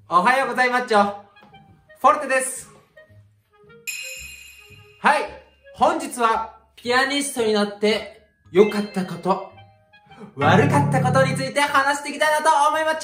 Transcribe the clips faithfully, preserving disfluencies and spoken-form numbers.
おはようございます。フォルテです。はい。本日はピアニストになって良かったこと、悪かったことについて話していきたいなと思います。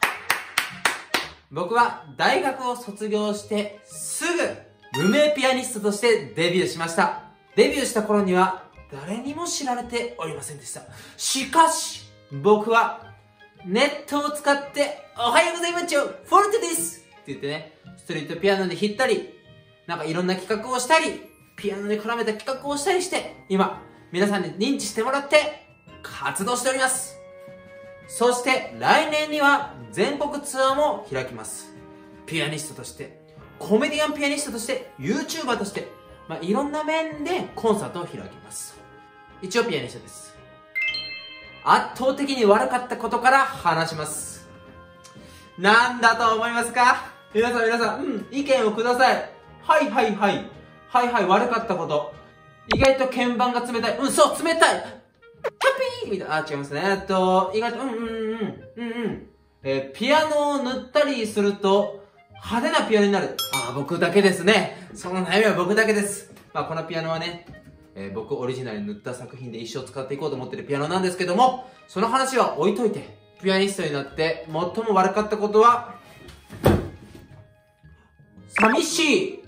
僕は大学を卒業してすぐ無名ピアニストとしてデビューしました。デビューした頃には誰にも知られておりませんでした。しかし、僕はネットを使っておはようございますフォルテですって言ってね、ストリートピアノで弾いたり、なんかいろんな企画をしたり、ピアノで絡めた企画をしたりして、今、皆さんに認知してもらって活動しております。そして来年には全国ツアーも開きます。ピアニストとして、コメディアンピアニストとして、YouTuber として、まあ、いろんな面でコンサートを開きます。一応ピアニストです。圧倒的に悪かったことから話します。なんだと思いますか？皆さん皆さん、うん、意見をください。はいはいはい。はいはい、悪かったこと。意外と鍵盤が冷たい。うん、そう、冷たい。ハッピーみたいな。あ、違いますね。えっと、意外と、うんうんうん、うんうん。えー、ピアノを塗ったりすると、派手なピアノになる。あ、僕だけですね。その悩みは僕だけです。まあ、このピアノはね、えー、僕オリジナルに塗った作品で一生使っていこうと思ってるピアノなんですけども、その話は置いといて、ピアニストになって最も悪かったことは、寂しい。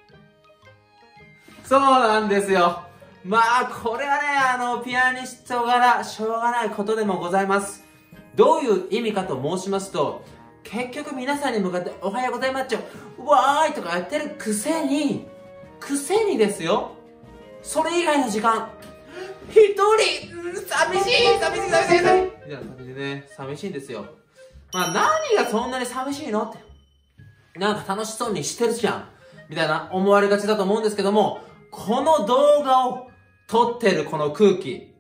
そうなんですよ。まあ、これはね、あの、ピアニスト柄、しょうがないことでもございます。どういう意味かと申しますと、結局皆さんに向かっておはようございますわーいとかやってるくせに、くせにですよ、それ以外の時間、一人、うん、寂しい、寂しい、寂しい、寂しい。みたいな感じでね、寂しいんですよ。まあ、何がそんなに寂しいのって。なんか楽しそうにしてるじゃん。みたいな思われがちだと思うんですけども、この動画を撮ってるこの空気。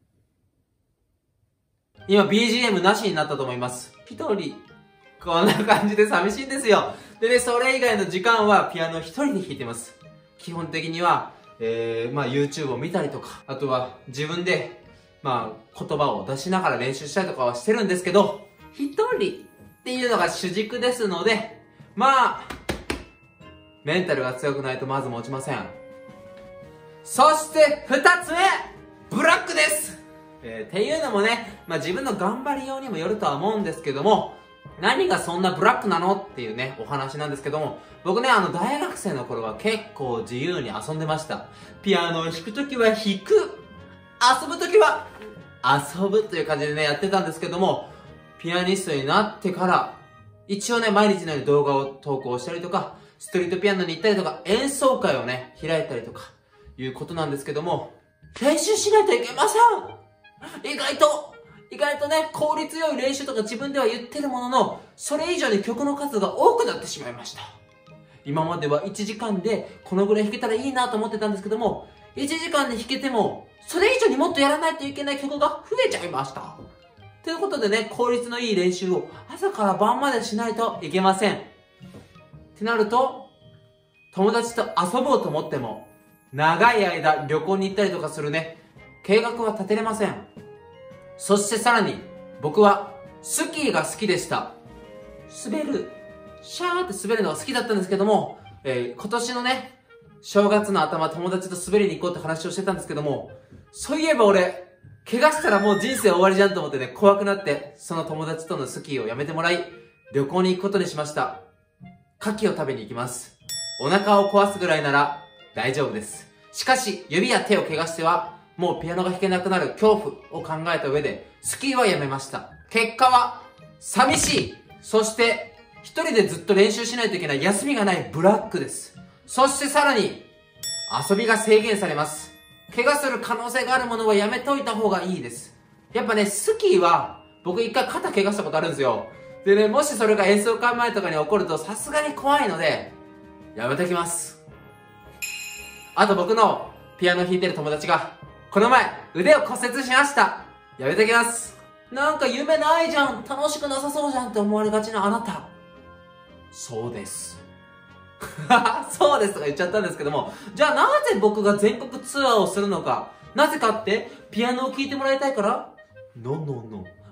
今 ビージーエム なしになったと思います。一人。こんな感じで寂しいんですよ。でね、それ以外の時間はピアノ一人で弾いてます。基本的には、えー、まあ YouTube を見たりとか、あとは自分で、まあ言葉を出しながら練習したりとかはしてるんですけど、一人っていうのが主軸ですので、まあ、メンタルが強くないとまず持ちません。そして二つ目、ブラックです、えー、っていうのもね、まあ自分の頑張りようにもよるとは思うんですけども、何がそんなブラックなのっていうね、お話なんですけども、僕ね、あの、大学生の頃は結構自由に遊んでました。ピアノを弾くときは弾く。遊ぶときは遊ぶという感じでね、やってたんですけども、ピアニストになってから、一応ね、毎日のように動画を投稿したりとか、ストリートピアノに行ったりとか、演奏会をね、開いたりとか、いうことなんですけども、練習しないといけません。意外と、意外とね、効率よい練習とか自分では言ってるものの、それ以上に曲の数が多くなってしまいました。今まではいちじかんでこのぐらい弾けたらいいなと思ってたんですけども、いちじかんで弾けても、それ以上にもっとやらないといけない曲が増えちゃいました。ということでね、効率のいい練習を朝から晩までしないといけません。ってなると、友達と遊ぼうと思っても、長い間旅行に行ったりとかするね、計画は立てれません。そしてさらに、僕はスキーが好きでした。滑る。シャーって滑るのが好きだったんですけども、えー、今年のね、正月の頭、友達と滑りに行こうって話をしてたんですけども、そういえば俺、怪我したらもう人生終わりじゃんと思ってね、怖くなって、その友達とのスキーをやめてもらい、旅行に行くことにしました。牡蠣を食べに行きます。お腹を壊すぐらいなら大丈夫です。しかし、指や手を怪我しては、もうピアノが弾けなくなる恐怖を考えた上で、スキーはやめました。結果は、寂しい。そして、一人でずっと練習しないといけない休みがないブラックです。そしてさらに、遊びが制限されます。怪我する可能性があるものはやめといた方がいいです。やっぱね、スキーは、僕一回肩怪我したことあるんですよ。でね、もしそれが演奏会前とかに起こるとさすがに怖いので、やめときます。あと僕のピアノ弾いてる友達が、この前腕を骨折しました。やめときます。なんか夢ないじゃん、楽しくなさそうじゃんって思われがちなあなた。そうです。そうですとか言っちゃったんですけども、じゃあなぜ僕が全国ツアーをするのか。なぜかって、ピアノを聴いてもらいたいから？ノノノ。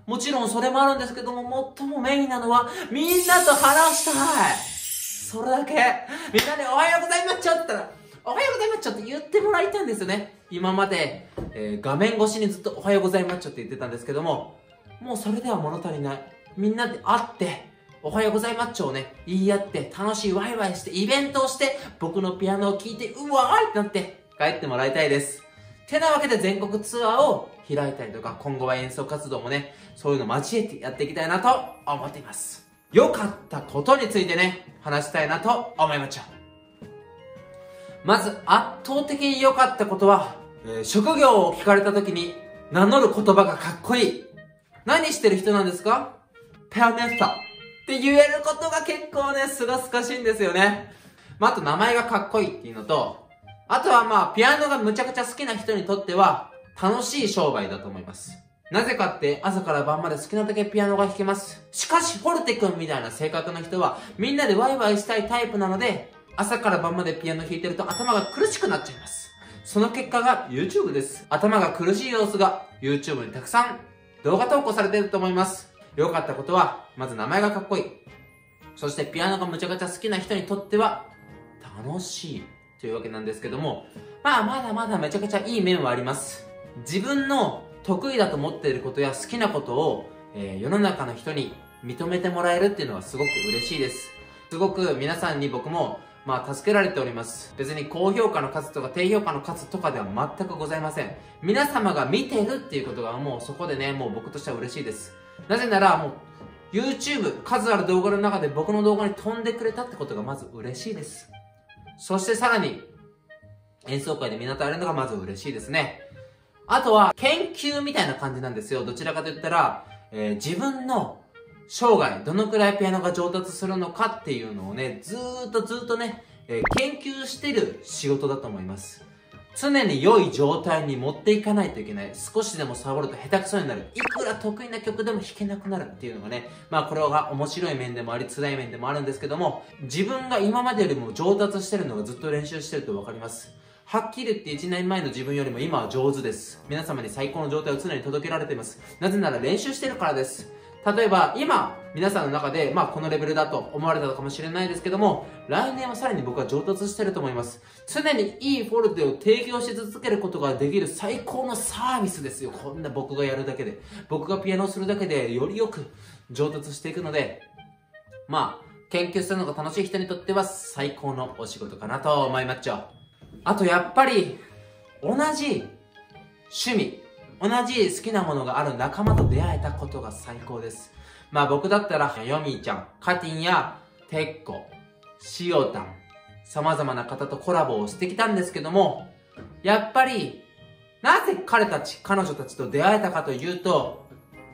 もちろんそれもあるんですけども、最もメインなのは、みんなと話したい。それだけ。みんなでおはようございますちょって言ったら、おはようございますちょって言ってもらいたいんですよね。今まで、えー、画面越しにずっとおはようございますちょって言ってたんですけども、もうそれでは物足りない。みんなで会って、おはようございますちょをね、言い合って、楽しいワイワイして、イベントをして、僕のピアノを聴いて、うわーいってなって、帰ってもらいたいです。てなわけで全国ツアーを開いたりとか、今後は演奏活動もね、そういうの交えてやっていきたいなと思っています。良かったことについてね、話したいなと思いました。まず、圧倒的に良かったことは、えー、職業を聞かれた時に名乗る言葉がかっこいい。何してる人なんですか？ピアニストって言えることが結構ね、すがすかしいんですよね。まあ、あと名前がかっこいいっていうのと、あとはまあ、ピアノがむちゃくちゃ好きな人にとっては、楽しい商売だと思います。なぜかって朝から晩まで好きなだけピアノが弾けます。しかし、フォルテ君みたいな性格の人はみんなでワイワイしたいタイプなので、朝から晩までピアノ弾いてると頭が苦しくなっちゃいます。その結果が YouTube です。頭が苦しい様子が YouTube にたくさん動画投稿されていると思います。良かったことは、まず名前がかっこいい。そしてピアノがむちゃくちゃ好きな人にとっては楽しいというわけなんですけども、まあまだまだめちゃくちゃいい面はあります。自分の得意だと思っていることや好きなことを、えー、世の中の人に認めてもらえるっていうのはすごく嬉しいです。すごく皆さんに僕も、まあ、助けられております。別に高評価の数とか低評価の数とかでは全くございません。皆様が見てるっていうことがもうそこでね、もう僕としては嬉しいです。なぜならもう YouTube、数ある動画の中で僕の動画に飛んでくれたってことがまず嬉しいです。そしてさらに、演奏会でみんなと会えるのがまず嬉しいですね。あとは、研究みたいな感じなんですよ。どちらかと言ったら、えー、自分の生涯、どのくらいピアノが上達するのかっていうのをね、ずーっとずーっとね、えー、研究してる仕事だと思います。常に良い状態に持っていかないといけない。少しでもサボると下手くそになる。いくら得意な曲でも弾けなくなるっていうのがね、まあこれが面白い面でもあり、辛い面でもあるんですけども、自分が今までよりも上達してるのがずっと練習してるとわかります。はっきり言っていちねんまえの自分よりも今は上手です。皆様に最高の状態を常に届けられています。なぜなら練習してるからです。例えば今皆さんの中でまあこのレベルだと思われたかもしれないですけども、来年はさらに僕は上達してると思います。常にいいフォルテを提供し続けることができる最高のサービスですよ。こんな僕がやるだけで、僕がピアノをするだけでよりよく上達していくので、まあ研究するのが楽しい人にとっては最高のお仕事かなと思いまっちゃう。あとやっぱり同じ趣味、同じ好きなものがある仲間と出会えたことが最高です。まあ僕だったらヨミーちゃん、カティンやテッコ、シオタン、様々な方とコラボをしてきたんですけども、やっぱりなぜ彼たち、彼女たちと出会えたかというと、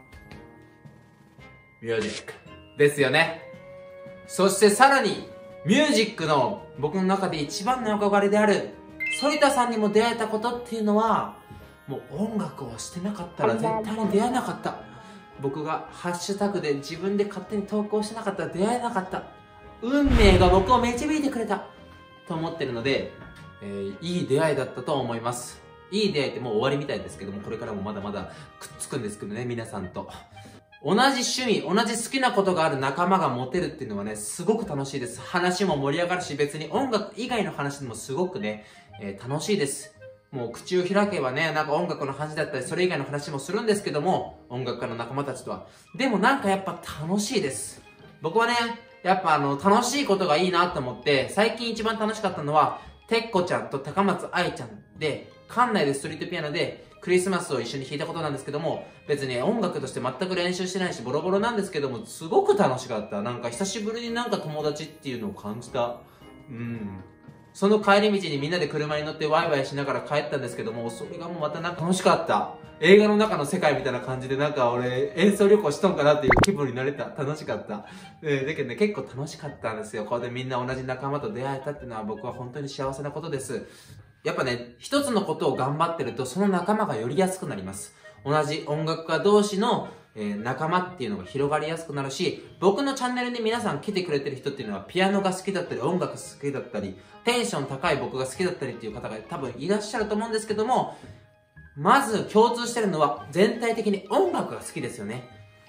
ミュージックですよね。そしてさらにミュージックの僕の中で一番の憧れである反田さんにも出会えたことっていうのは、もう音楽をしてなかったら絶対に出会えなかった。僕がハッシュタグで自分で勝手に投稿しなかったら出会えなかった。運命が僕を導いてくれたと思ってるので、えー、いい出会いだったと思います。いい出会いってもう終わりみたいですけども、これからもまだまだくっつくんですけどね、皆さんと。同じ趣味、同じ好きなことがある仲間が持てるっていうのはね、すごく楽しいです。話も盛り上がるし、別に音楽以外の話でもすごくね、えー、楽しいです。もう口を開けばね、なんか音楽の話だったり、それ以外の話もするんですけども、音楽家の仲間たちとは。でもなんかやっぱ楽しいです。僕はね、やっぱあの、楽しいことがいいなと思って、最近一番楽しかったのは、てっこちゃんと高松愛ちゃんで、館内でストリートピアノで、クリスマスを一緒に弾いたことなんですけども、別に音楽として全く練習してないし、ボロボロなんですけども、すごく楽しかった。なんか久しぶりになんか友達っていうのを感じた。うん。その帰り道にみんなで車に乗ってワイワイしながら帰ったんですけども、それがもうまたなんか楽しかった。映画の中の世界みたいな感じでなんか俺演奏旅行しとんかなっていう気分になれた。楽しかった。えー、だけどね、結構楽しかったんですよ。こうでみんな同じ仲間と出会えたっていうのは僕は本当に幸せなことです。やっぱね、一つのことを頑張ってるとその仲間がよりやすくなります。同じ音楽家同士のえー、仲間っていうのが広がりやすくなるし、僕のチャンネルに皆さん来てくれてる人っていうのはピアノが好きだったり音楽好きだったりテンション高い僕が好きだったりっていう方が多分いらっしゃると思うんですけども、まず共通してるのは全体的に音楽が好きですよね。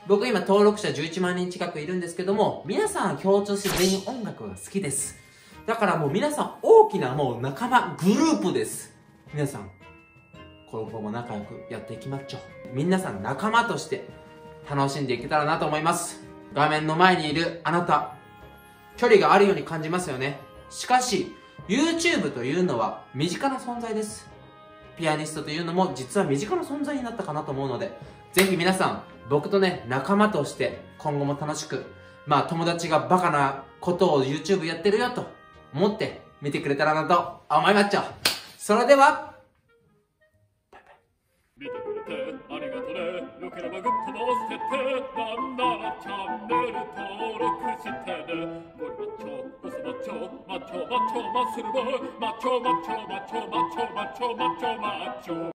僕今登録者じゅういちまんにん近くいるんですけども、皆さん共通して全員音楽が好きです。だからもう皆さん大きなもう仲間、グループです。皆さん、今後も仲良くやっていきましょう。皆さん仲間として楽しんでいけたらなと思います。画面の前にいるあなた、距離があるように感じますよね。しかし、YouTube というのは身近な存在です。ピアニストというのも実は身近な存在になったかなと思うので、ぜひ皆さん、僕とね、仲間として今後も楽しく、まあ友達がバカなことを YouTube やってるよと思って見てくれたらなと思いまっちゃう。それでは、バイバイ。見てくれてありがとね。よければグッドも押してて、なんならチャンネル登録してね。ゴリマッチョ、ボスマッチョ、マッチョマッチョマッスルボーイ、マッチョマッチョマッチョマッチョマッチョマッチョマッチョ。